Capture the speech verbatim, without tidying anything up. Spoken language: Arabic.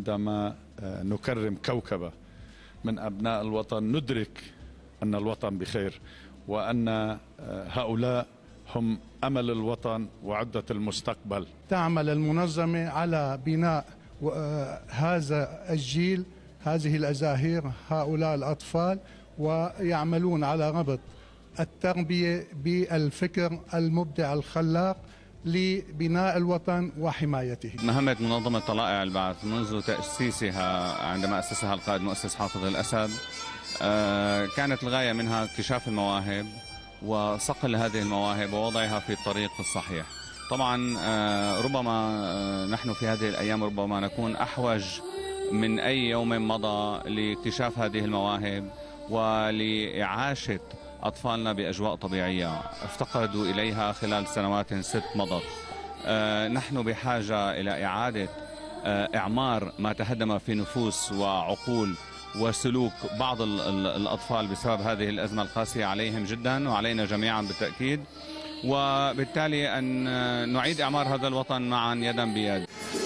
عندما نكرم كوكبة من أبناء الوطن ندرك أن الوطن بخير، وأن هؤلاء هم أمل الوطن وعدة المستقبل. تعمل المنظمة على بناء هذا الجيل، هذه الأزاهير، هؤلاء الأطفال، ويعملون على ربط التربية بالفكر المبدع الخلاق لبناء الوطن وحمايته. مهمة منظمة طلائع البعث منذ تأسيسها عندما أسسها القائد مؤسس حافظ الأسد كانت الغاية منها اكتشاف المواهب وصقل هذه المواهب ووضعها في الطريق الصحيح. طبعا ربما نحن في هذه الأيام ربما نكون أحوج من أي يوم مضى لاكتشاف هذه المواهب ولإعاشة أطفالنا بأجواء طبيعية افتقدوا إليها خلال سنوات ست مضت. نحن بحاجة إلى إعادة إعمار ما تهدم في نفوس وعقول وسلوك بعض الأطفال بسبب هذه الأزمة القاسية عليهم جدا وعلينا جميعا بالتأكيد، وبالتالي أن نعيد إعمار هذا الوطن معا يدا بيد.